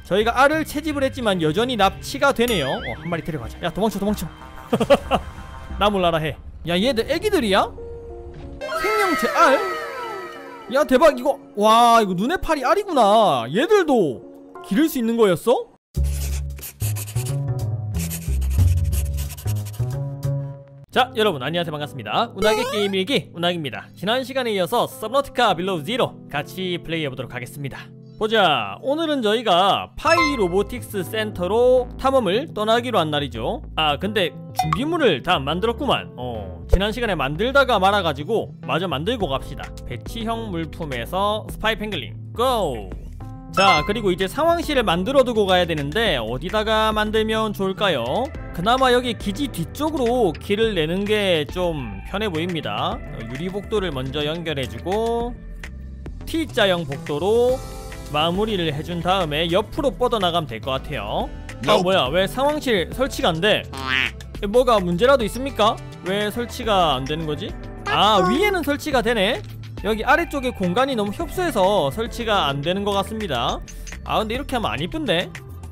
저희가 알을 채집을 했지만 여전히 납치가 되네요. 한 마리 데려가자. 야 도망쳐 도망쳐. 나 몰라라 해. 야 얘들 애기들이야? 생명체 알? 야 대박. 이거 와 이거 눈의 팔이 알이구나. 얘들도 기를 수 있는 거였어? 자 여러분 안녕하세요. 반갑습니다. 운하의 게임 일기 운하입니다. 지난 시간에 이어서 서브너티카 빌로우 제로 같이 플레이해보도록 하겠습니다. 보자. 오늘은 저희가 파이 로보틱스 센터로 탐험을 떠나기로 한 날이죠. 아 근데 준비물을 다 안 만들었구만. 지난 시간에 만들다가 말아가지고 마저 만들고 갑시다. 배치형 물품에서 스파이 펭글린 고! 자 그리고 이제 상황실을 만들어두고 가야 되는데 어디다가 만들면 좋을까요? 그나마 여기 기지 뒤쪽으로 길을 내는 게 좀 편해 보입니다. 유리복도를 먼저 연결해주고 T자형 복도로 마무리를 해준 다음에 옆으로 뻗어나가면 될 것 같아요. 아 뭐야 왜 상황실 설치가 안 돼? 뭐가 문제라도 있습니까? 왜 설치가 안 되는 거지? 아 위에는 설치가 되네? 여기 아래쪽에 공간이 너무 협소해서 설치가 안 되는 것 같습니다. 아 근데 이렇게 하면 안 이쁜데?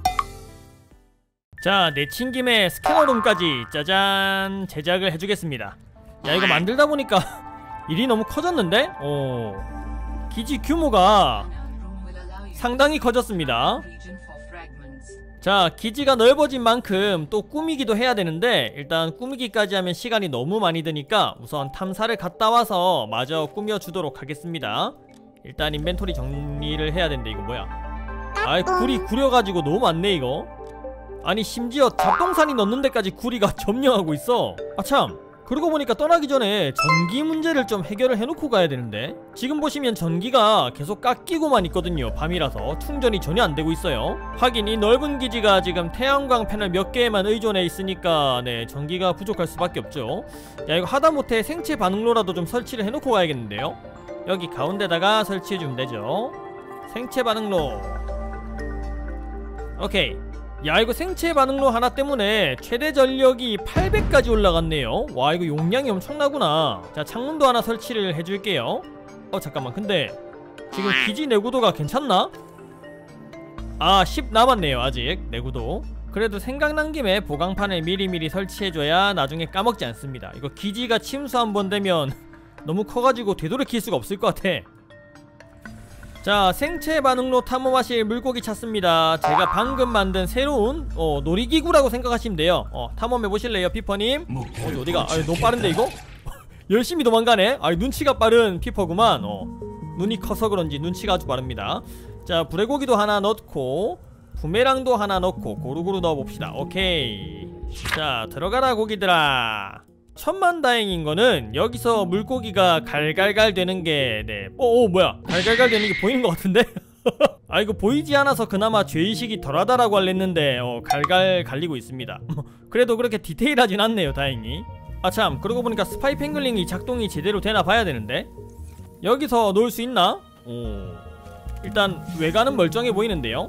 자 내친 김에 스캐너룸까지 짜잔 제작을 해주겠습니다. 야 이거 만들다 보니까 일이 너무 커졌는데? 기지 규모가 상당히 커졌습니다. 자 기지가 넓어진 만큼 또 꾸미기도 해야 되는데 일단 꾸미기까지 하면 시간이 너무 많이 드니까 우선 탐사를 갔다 와서 마저 꾸며주도록 하겠습니다. 일단 인벤토리 정리를 해야 되는데 이거 뭐야? 아이 굴이 구려가지고 너무 많네 이거. 아니 심지어 잡동사니 넣는 데까지 구리가 점령하고 있어. 아참 그러고 보니까 떠나기 전에 전기 문제를 좀 해결을 해놓고 가야 되는데 지금 보시면 전기가 계속 깎이고만 있거든요. 밤이라서 충전이 전혀 안 되고 있어요. 하긴 이 넓은 기지가 지금 태양광 패널 몇 개에만 의존해 있으니까 네 전기가 부족할 수밖에 없죠. 야 이거 하다못해 생체 반응로라도 좀 설치를 해놓고 가야겠는데요. 여기 가운데다가 설치해주면 되죠. 생체 반응로 오케이. 야 이거 생체 반응로 하나 때문에 최대 전력이 800까지 올라갔네요. 와 이거 용량이 엄청나구나. 자 창문도 하나 설치를 해줄게요. 잠깐만 근데 지금 기지 내구도가 괜찮나? 아 10 남았네요 아직 내구도. 그래도 생각난 김에 보강판을 미리미리 설치해줘야 나중에 까먹지 않습니다. 이거 기지가 침수 한번 되면 너무 커가지고 되돌이킬 수가 없을 것 같아. 자 생체 반응로 탐험하실 물고기 찾습니다. 제가 방금 만든 새로운 놀이기구라고 생각하시면 돼요. 탐험해보실래요 피퍼님? 어디가? 아 너무 빠른데 이거? 열심히 도망가네. 아 눈치가 빠른 피퍼구만. 눈이 커서 그런지 눈치가 아주 빠릅니다. 자 불의고기도 하나 넣고 부메랑도 하나 넣고 고루고루 넣어봅시다. 오케이. 자 들어가라 고기들아. 천만다행인 거는 여기서 물고기가 갈갈갈 되는 게 네. 뭐야 갈갈갈 되는 게 보이는 것 같은데? 아 이거 보이지 않아서 그나마 죄의식이 덜하다라고 할랬는데 갈갈 갈리고 있습니다. 그래도 그렇게 디테일하진 않네요 다행히. 아참 그러고 보니까 스파이 펭글링이 작동이 제대로 되나 봐야 되는데 여기서 놓을 수 있나? 일단 외관은 멀쩡해 보이는데요.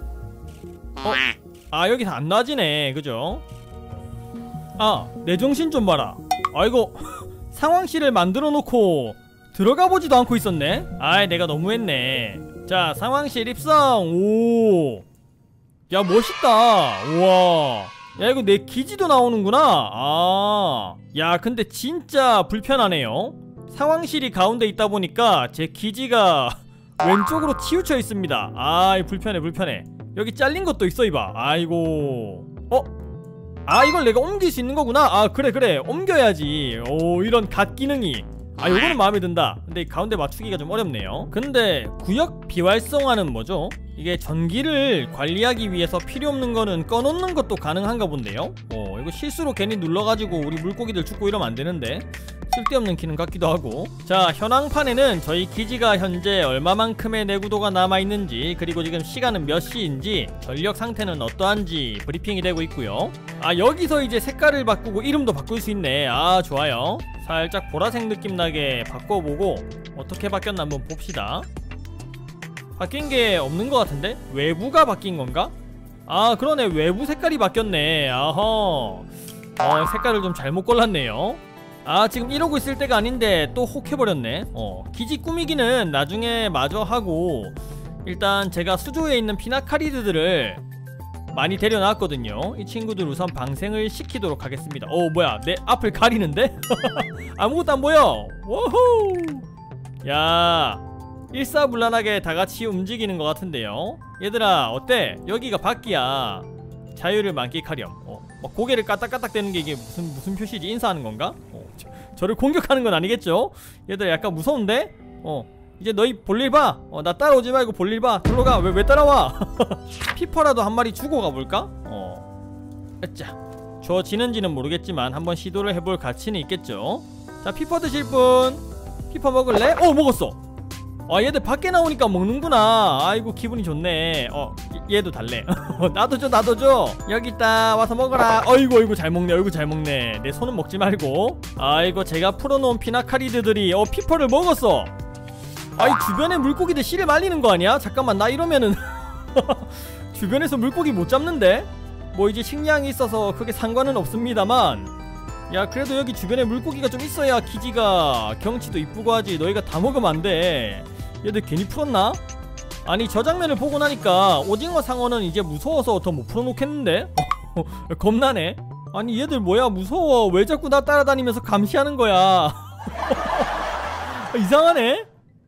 아 여기서 안 놔지네 그죠? 아 내 정신 좀 봐라. 아이고 상황실을 만들어 놓고 들어가 보지도 않고 있었네. 아이 내가 너무했네. 자 상황실 입성. 오 야 멋있다. 우와 야 이거 내 기지도 나오는구나. 아 야 근데 진짜 불편하네요. 상황실이 가운데 있다 보니까 제 기지가 왼쪽으로 치우쳐 있습니다. 아이 불편해. 여기 잘린 것도 있어 이봐. 아이고 아 이걸 내가 옮길 수 있는 거구나. 아 그래 옮겨야지. 오 이런 갓 기능이. 아 요거는 마음에 든다. 근데 가운데 맞추기가 좀 어렵네요. 근데 구역 비활성화는 뭐죠? 이게 전기를 관리하기 위해서 필요 없는 거는 꺼놓는 것도 가능한가 본데요. 이거 실수로 괜히 눌러가지고 우리 물고기들 죽고 이러면 안 되는데 쓸데없는 기능 같기도 하고. 자 현황판에는 저희 기지가 현재 얼마만큼의 내구도가 남아있는지 그리고 지금 시간은 몇 시인지 전력 상태는 어떠한지 브리핑이 되고 있고요. 아 여기서 이제 색깔을 바꾸고 이름도 바꿀 수 있네. 아 좋아요. 살짝 보라색 느낌 나게 바꿔보고 어떻게 바뀌었나 한번 봅시다. 바뀐 게 없는 것 같은데? 외부가 바뀐 건가? 아 그러네 외부 색깔이 바뀌었네. 아허 색깔을 좀 잘못 골랐네요. 아 지금 이러고 있을 때가 아닌데 또 혹 해버렸네. 기지 꾸미기는 나중에 마저 하고 일단 제가 수조에 있는 피나카리드들을 많이 데려놨거든요. 이 친구들 우선 방생을 시키도록 하겠습니다. 뭐야 내 앞을 가리는데? 아무것도 안 보여. 워호. 야, 일사불란하게 다같이 움직이는 것 같은데요. 얘들아 어때? 여기가 밖이야. 자유를 만끽하렴. 막 고개를 까딱까딱 대는 게 이게 무슨 표시지? 인사하는 건가? 저를 공격하는 건 아니겠죠? 얘들아 약간 무서운데? 이제 너희 볼일 봐. 나 따라오지 말고 볼일 봐. 글로 가. 왜 따라와? 피퍼라도 한 마리 주고 가볼까? 자, 주어지는지는 모르겠지만 한번 시도를 해볼 가치는 있겠죠. 자, 피퍼 드실 분. 피퍼 먹을래? 먹었어. 얘들 밖에 나오니까 먹는구나. 아이고 기분이 좋네. 얘도 달래. 나도 줘. 여기 있다. 와서 먹어라. 어이구 잘 먹네. 내 손은 먹지 말고. 아이고 제가 풀어놓은 피나카리드들이 피퍼를 먹었어. 이 주변에 물고기들 씨를 말리는 거 아니야? 잠깐만 나 이러면은 주변에서 물고기 못 잡는데? 뭐 이제 식량이 있어서 크게 상관은 없습니다만, 야 그래도 여기 주변에 물고기가 좀 있어야 기지가 경치도 이쁘고 하지. 너희가 다 먹으면 안 돼. 얘들 괜히 풀었나? 아니 저 장면을 보고 나니까 오징어 상어는 이제 무서워서 더 못 풀어놓겠는데? 겁나네. 아니 얘들 뭐야 무서워. 왜 자꾸 나 따라다니면서 감시하는 거야? 이상하네.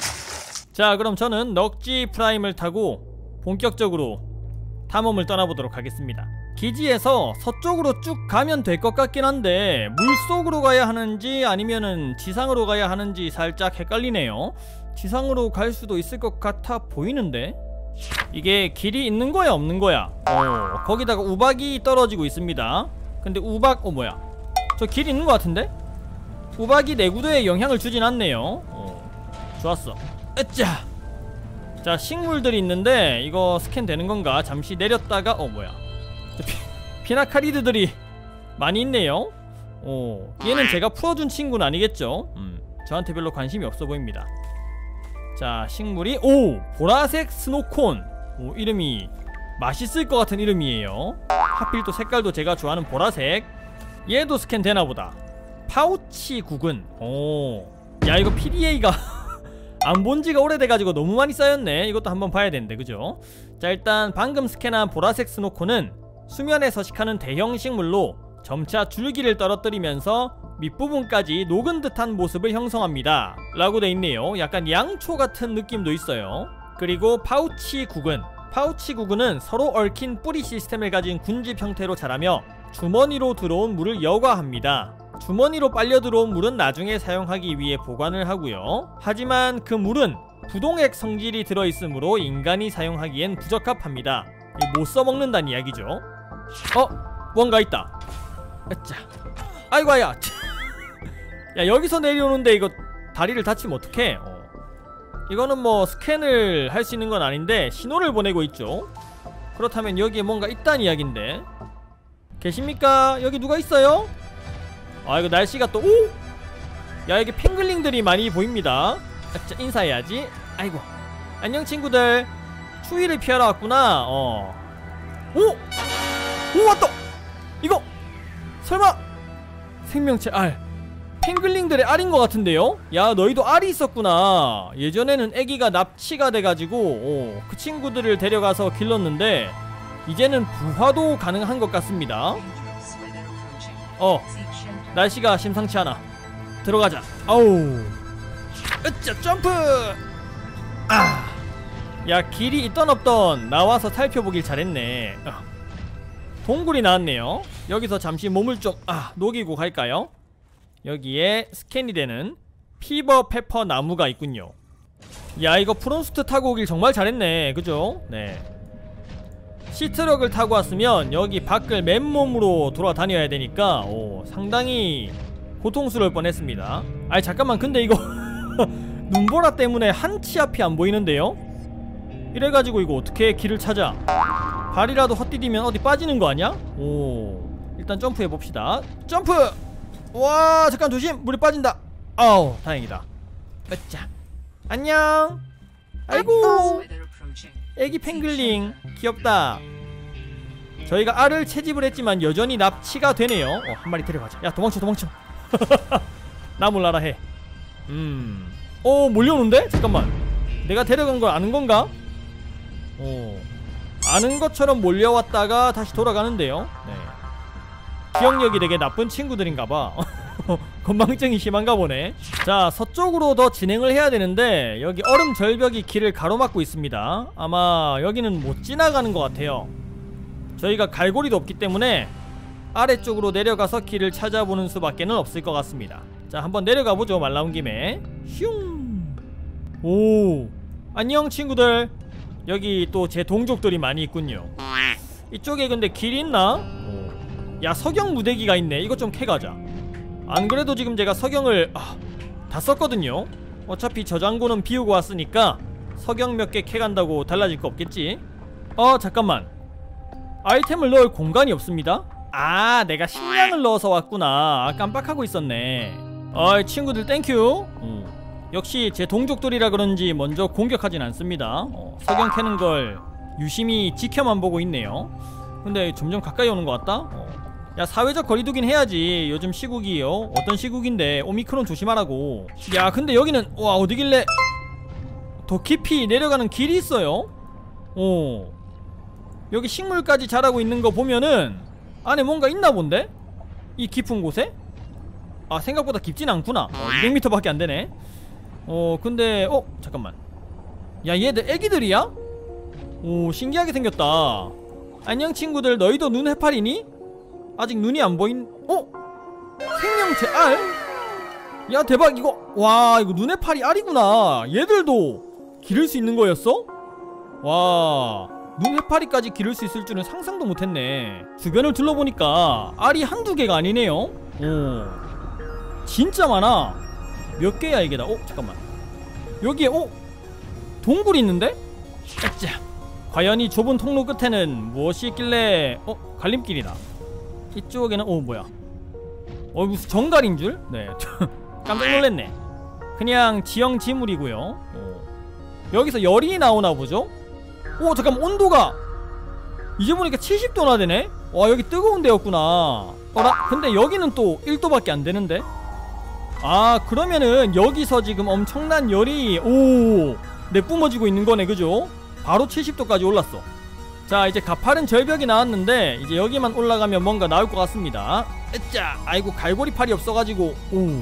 자 그럼 저는 넉지 프라임을 타고 본격적으로 탐험을 떠나보도록 하겠습니다. 기지에서 서쪽으로 쭉 가면 될 것 같긴 한데 물속으로 가야 하는지 아니면은 지상으로 가야 하는지 살짝 헷갈리네요. 지상으로 갈 수도 있을 것 같아 보이는데 이게 길이 있는 거야 없는 거야? 거기다가 우박이 떨어지고 있습니다. 근데 우박 뭐야 저 길 있는 것 같은데? 우박이 내구도에 영향을 주진 않네요. 좋았어. 으짜. 자 식물들이 있는데 이거 스캔 되는 건가? 잠시 내렸다가 뭐야 피나카리드들이 많이 있네요. 얘는 제가 풀어준 친구는 아니겠죠? 저한테 별로 관심이 없어 보입니다. 자 식물이 보라색 스노콘. 이름이 맛있을 것 같은 이름이에요. 하필 또 색깔도 제가 좋아하는 보라색. 얘도 스캔 되나보다. 파우치 구근. 야 이거 PDA가 안 본지가 오래돼가지고 너무 많이 쌓였네. 이것도 한번 봐야 되는데 그죠? 자 일단 방금 스캔한 보라색 스노콘은 수면에 서식하는 대형 식물로 점차 줄기를 떨어뜨리면서 밑부분까지 녹은 듯한 모습을 형성합니다 라고 돼있네요. 약간 양초 같은 느낌도 있어요. 그리고 파우치 구근. 파우치 구근은 서로 얽힌 뿌리 시스템을 가진 군집 형태로 자라며 주머니로 들어온 물을 여과합니다. 주머니로 빨려 들어온 물은 나중에 사용하기 위해 보관을 하고요. 하지만 그 물은 부동액 성질이 들어있으므로 인간이 사용하기엔 부적합합니다. 못 써먹는다는 이야기죠. 뭔가 있다. 자, 아이고야. 야 여기서 내려오는데 이거 다리를 다치면 어떡해. 이거는 뭐 스캔을 할 수 있는 건 아닌데 신호를 보내고 있죠. 그렇다면 여기에 뭔가 있다는 이야기인데. 계십니까? 여기 누가 있어요? 이거 날씨가 또 야 여기 펭글링들이 많이 보입니다. 자 인사해야지. 아이고 안녕 친구들. 추위를 피하러 왔구나. 오 왔다. 이거 설마 생명체 알. 펭글링들의 알인 것 같은데요? 야 너희도 알이 있었구나. 예전에는 애기가 납치가 돼가지고 그 친구들을 데려가서 길렀는데 이제는 부화도 가능한 것 같습니다. 날씨가 심상치 않아. 들어가자. 으쌰 점프. 야 길이 있던 없던 나와서 살펴보길 잘했네. 동굴이 나왔네요. 여기서 잠시 몸을 좀 녹이고 갈까요? 여기에 스캔이 되는 피버 페퍼 나무가 있군요. 야 이거 프론스트 타고 오길 정말 잘했네. 그죠? 네. 시트럭을 타고 왔으면 여기 밖을 맨몸으로 돌아다녀야 되니까 상당히 고통스러울 뻔했습니다. 잠깐만 근데 이거 눈보라 때문에 한치 앞이 안 보이는데요? 이래가지고 이거 어떻게 길을 찾아? 발이라도 헛디디면 어디 빠지는 거 아니야? 일단 점프해봅시다. 점프! 와 잠깐 조심. 물에 빠진다. 다행이다. 으짜 안녕. 아이고 애기 펭글링 귀엽다. 저희가 알을 채집을 했지만 여전히 납치가 되네요. 한 마리 데려가자. 야 도망쳐. 나 몰라라 해. 몰려오는데? 잠깐만 내가 데려간 걸 아는 건가? 아는 것처럼 몰려왔다가 다시 돌아가는데요. 네. 기억력이 되게 나쁜 친구들인가봐. 건망증이 심한가 보네. 자, 서쪽으로 더 진행을 해야 되는데 여기 얼음 절벽이 길을 가로막고 있습니다. 아마 여기는 못 지나가는 것 같아요. 저희가 갈고리도 없기 때문에 아래쪽으로 내려가서 길을 찾아보는 수밖에는 없을 것 같습니다. 자, 한번 내려가보죠. 말 나온 김에. 슝. 오, 안녕 친구들. 여기 또 제 동족들이 많이 있군요. 이쪽에 근데 길이 있나? 야, 석영 무대기가 있네. 이거 좀 캐가자. 안 그래도 지금 제가 석영을 다 썼거든요. 어차피 저장고는 비우고 왔으니까 석영 몇 개 캐간다고 달라질 거 없겠지. 잠깐만, 아이템을 넣을 공간이 없습니다. 아, 내가 식량을 넣어서 왔구나. 깜빡하고 있었네. 친구들 땡큐. 역시 제 동족들이라 그런지 먼저 공격하진 않습니다. 석영 캐는 걸 유심히 지켜만 보고 있네요. 근데 점점 가까이 오는 것 같다. 야, 사회적 거리두긴 해야지. 요즘 시국이요. 어떤 시국인데. 오미크론 조심하라고. 야, 근데 여기는 와, 어디길래 더 깊이 내려가는 길이 있어요. 여기 식물까지 자라고 있는 거 보면은 안에 뭔가 있나 본데? 이 깊은 곳에? 아, 생각보다 깊진 않구나. 200m 밖에 안 되네. 근데 잠깐만. 야, 얘들 애기들이야? 오, 신기하게 생겼다. 안녕 친구들, 너희도 눈 해파리니? 아직 눈이 안 보인. 생명체 알? 야, 대박. 이거 와, 이거 눈 해파리 알이구나. 얘들도 기를 수 있는 거였어? 와, 눈 해파리까지 기를 수 있을 줄은 상상도 못했네. 주변을 둘러보니까 알이 한두 개가 아니네요. 진짜 많아. 몇 개야 이게 다. 잠깐만, 여기에 동굴이 있는데? 자, 과연 이 좁은 통로 끝에는 무엇이 있길래. 갈림길이다. 이쪽에는 뭐야, 무슨 정갈인 줄? 네. 깜짝 놀랐네. 그냥 지형 지물이고요. 여기서 열이 나오나 보죠? 잠깐만, 온도가 이제 보니까 70도나 되네? 와, 여기 뜨거운 데였구나. 근데 여기는 또 1도밖에 안 되는데? 아, 그러면은 여기서 지금 엄청난 열이 내뿜어지고 있는 거네, 그죠? 바로 70도까지 올랐어. 자, 이제 가파른 절벽이 나왔는데 이제 여기만 올라가면 뭔가 나올 것 같습니다. 으짜! 아이고, 갈고리 팔이 없어가지고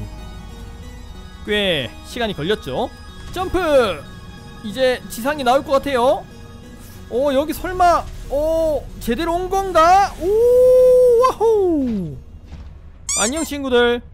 꽤 시간이 걸렸죠. 점프! 이제 지상이 나올 것 같아요. 여기 설마 제대로 온 건가? 와호! 안녕 친구들.